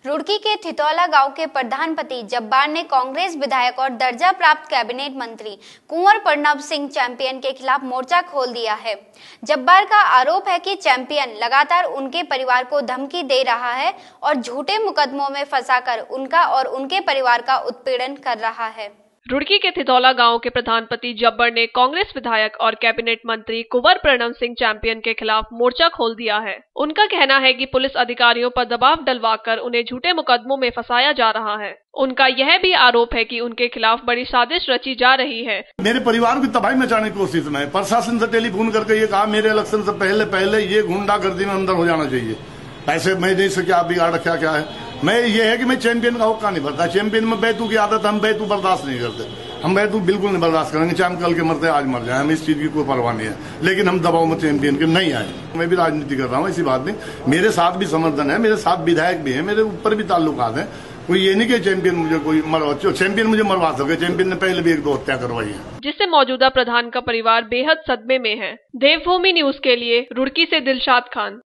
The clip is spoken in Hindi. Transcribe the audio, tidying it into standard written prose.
रुड़की के थितौला गांव के प्रधानपति जब्बार ने कांग्रेस विधायक और दर्जा प्राप्त कैबिनेट मंत्री कुंवर प्रणव सिंह चैंपियन के खिलाफ मोर्चा खोल दिया है। जब्बार का आरोप है कि चैंपियन लगातार उनके परिवार को धमकी दे रहा है और झूठे मुकदमों में फंसाकर उनका और उनके परिवार का उत्पीड़न कर रहा है। रुड़की के थितौला गांव के प्रधानपति जब्बार ने कांग्रेस विधायक और कैबिनेट मंत्री कुंवर प्रणव सिंह चैंपियन के खिलाफ मोर्चा खोल दिया है। उनका कहना है कि पुलिस अधिकारियों पर दबाव डलवाकर उन्हें झूठे मुकदमों में फंसाया जा रहा है। उनका यह भी आरोप है कि उनके खिलाफ बड़ी साजिश रची जा रही है। मेरे परिवार की तबाही मचाने की कोशिश में प्रशासन से टेलीफोन करके ये कहा मेरे इलेक्शन से पहले ये गुंडागर्दी में अंदर हो जाना चाहिए। ऐसे मैं नहीं सके आप बिगाड़ रखा क्या है। मैं ये है कि मैं चैंपियन का हुक्का नहीं भरता। चैंपियन में बैतू की आदत, हम बैतू बर्दाश्त नहीं करते। हम बैतू बिल्कुल नहीं बर्दाश्त करेंगे, चाहे हम कल के मरते आज मर जाए, हम इस चीज की कोई परवाह नहीं है। लेकिन हम दबाव में चैंपियन के नहीं आए। मैं भी राजनीति कर रहा हूँ, ऐसी बात नहीं। मेरे साथ भी समर्थन है, मेरे साथ विधायक भी है, मेरे ऊपर भी ताल्लुकात है। कोई ये नहीं कि चैंपियन मुझे चैंपियन मुझे मरवा सके। चैंपियन ने पहले भी 1-2 हत्या करवाई है, जिससे मौजूदा प्रधान का परिवार बेहद सदमे में है। देवभूमि न्यूज के लिए रुड़की से दिलशाद खान।